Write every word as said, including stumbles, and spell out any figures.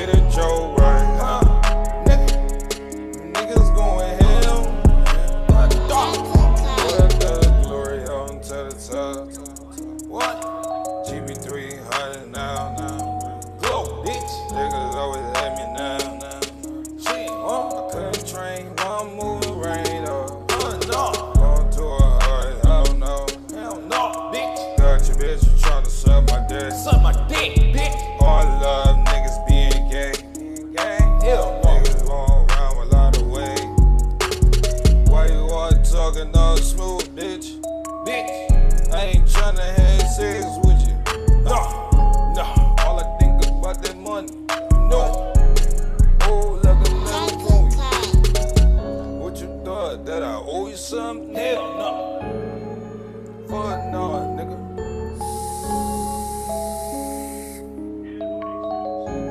get a Joe right, huh? Nigga, niggas going hell. What the glory on to the top? What? G B three hundred now, now. Go, bitch. Niggas always let me now, now. Shit, oh, I couldn't train one moving rain up. Uh, no. Going to a hard, hell no. Hell no, bitch. Got your bitch trying to suck my dick. Suck my dick, bitch. All love niggas being gay. Gay? Hell no. Niggas walk around with a lot of weight. Why you all talking all smooth, bitch? Bitch. I ain't tryna have sex with you. No, no. All I think about that money.